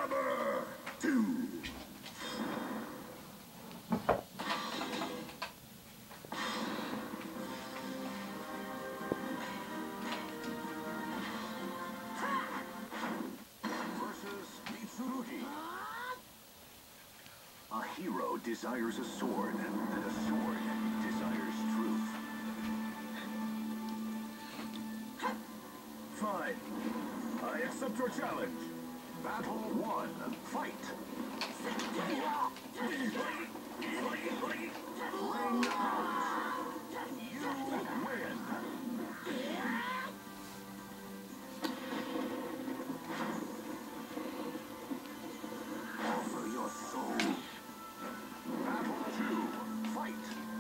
Hammer 2. A hero desires a sword, and a sword desires truth. Fine. I accept your challenge. Battle 1. Fight. Ring out. You win. Offer your soul. Battle 2. Fight.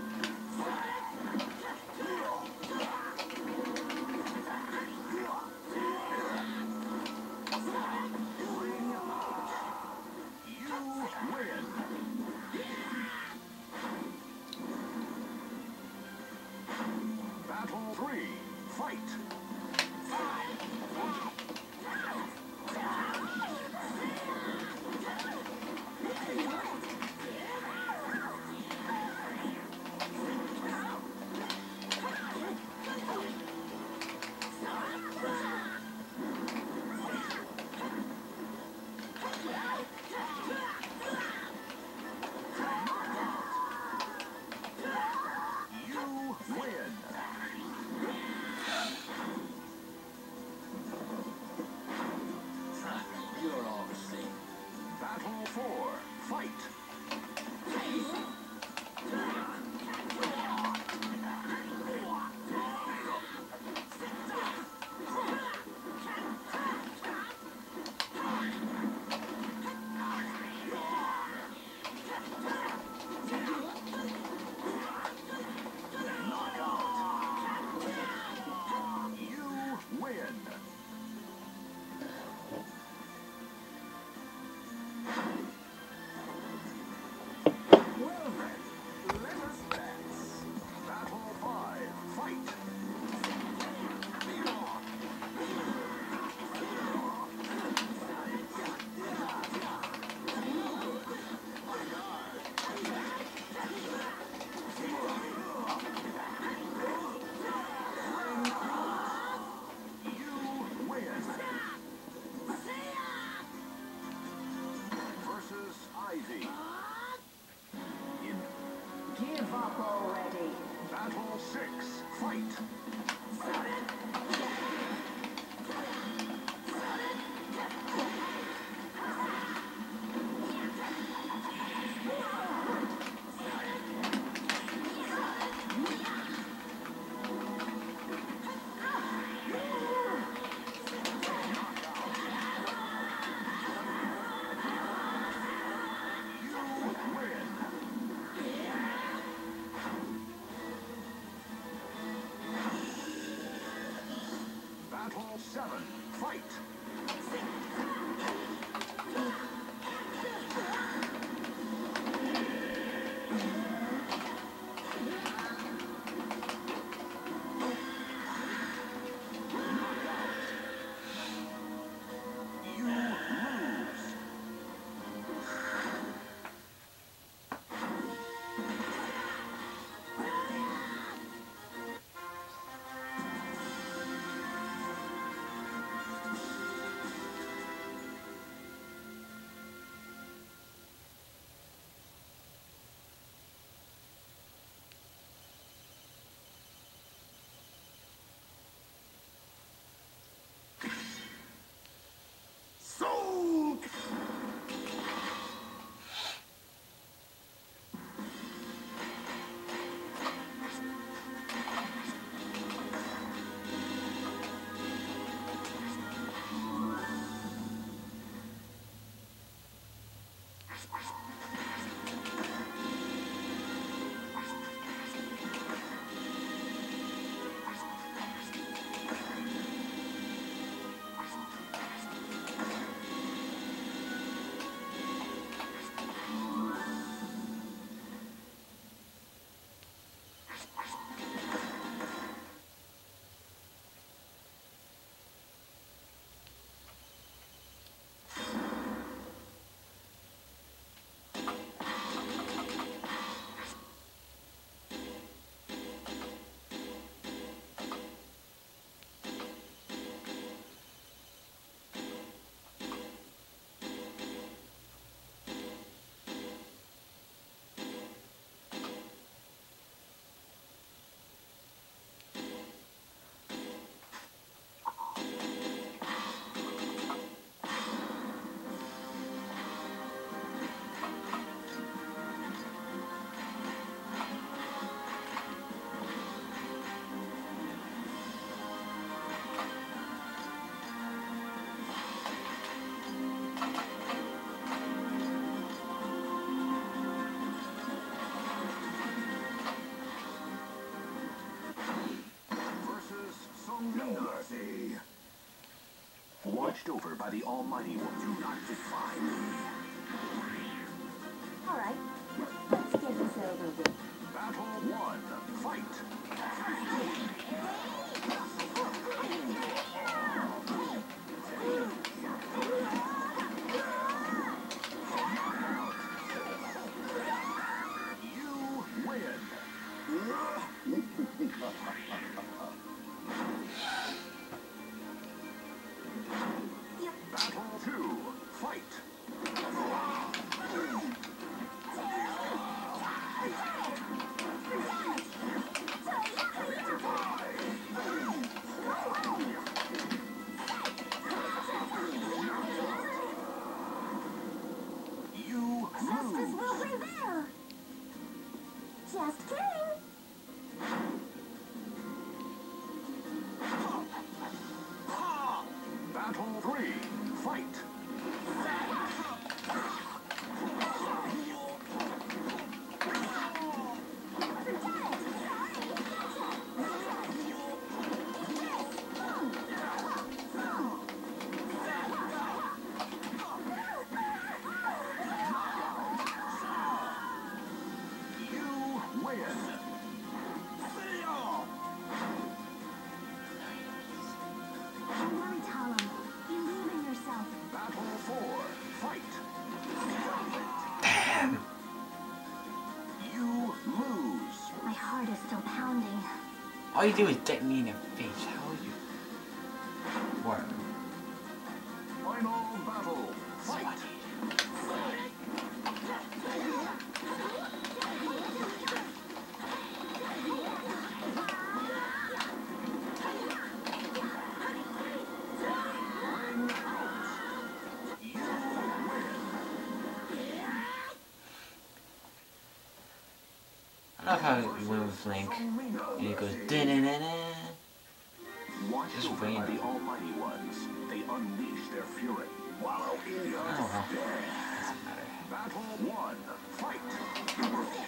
Ring out. You win. Battle 3. Fight. You win. You're all the same. Battle 4. Fight. You win. Well then, let us dance. Battle 5. Fight. You win. Versus Ivy. In Give up already. Battle 6. Fight. You win. Battle 7. Fight. You lose. watched over by the Almighty One. Do not defy me. Alright, let's get this over with. Battle 1. Fight! You win! Battle 2. Fight! You Justice lose! will prevail! Just kidding! Battle 3. Fight! You win! Don't worry, Talon. Believe in yourself. Battle 4. Fight! Damn. You lose! My heart is still pounding. All you do is get me in the face. How you work? Final battle! Fight! Ring out! You win! I love how you went with Link and it goes da-na-na-na. Watched Just over by random. the Almighty Ones, they unleash their fury. Wallow in your I don't know. death. Doesn't matter. Battle 1. Fight!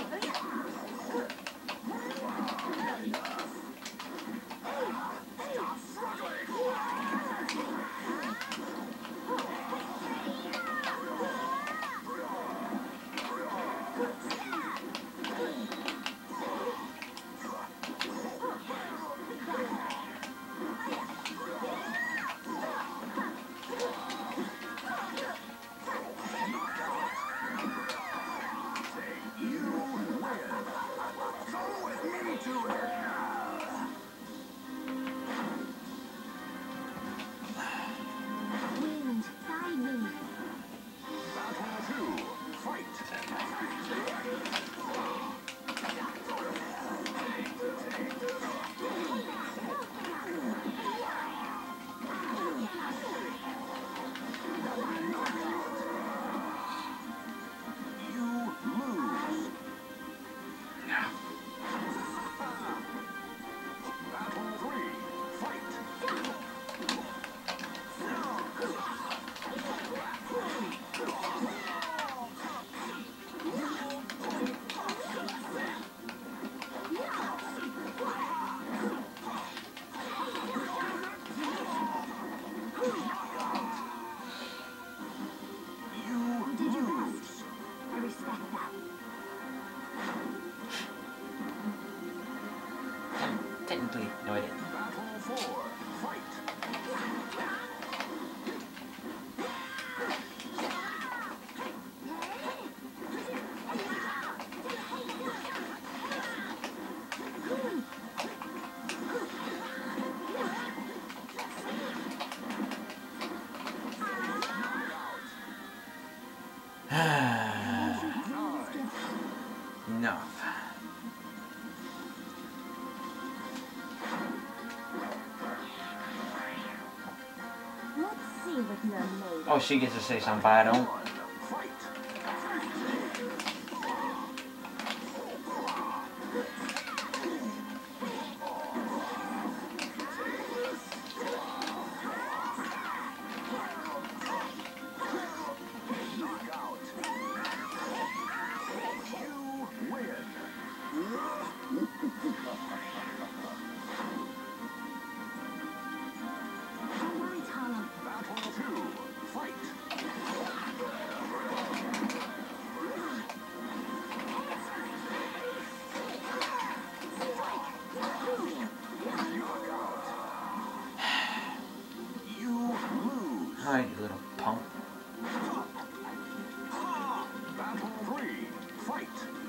Stop struggling! You win! Go with me to hell! Wind, guide me. Battle 2. Fight! You lose! Battle 3. Fight! You You did your lose! best. I respect that. Technically, no I didn't. Battle 4. Fight! Enough. Let's see what you're made of. Oh, she gets to say something, but I don't. Fight! Knockout! You win! Don't worry, Talon. Battle Alright, you little punk. Battle 3. Fight.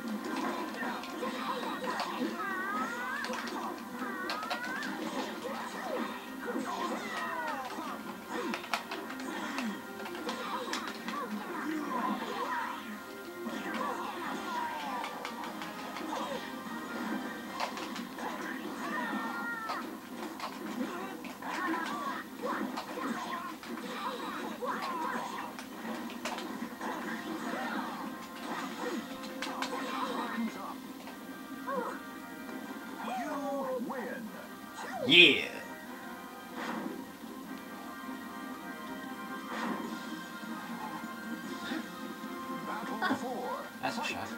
You win. Yeah! Battle 4. That's a shot.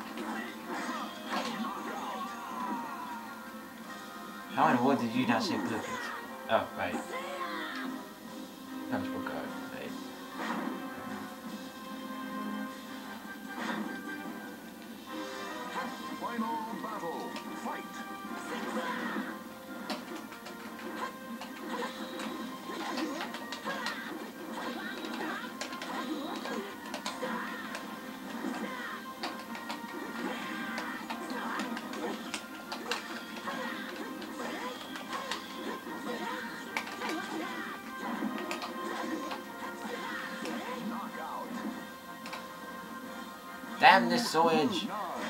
How in the world did you not say blue kids? Oh, right. That was what God made. Final battle. Fight. Knockout. Damn this sewage!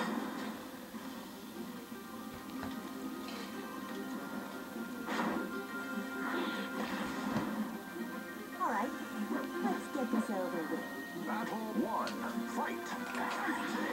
Alright, let's get this over with. Battle 1. Fight.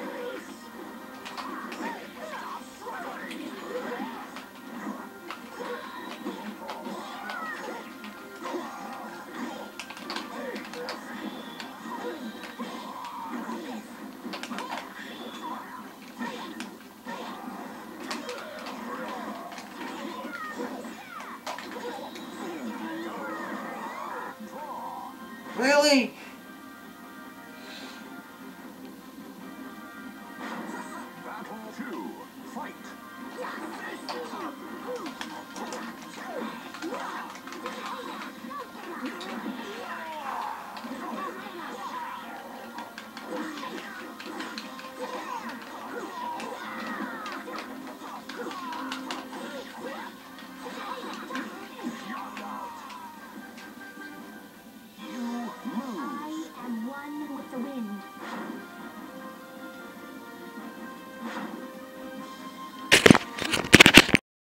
Really?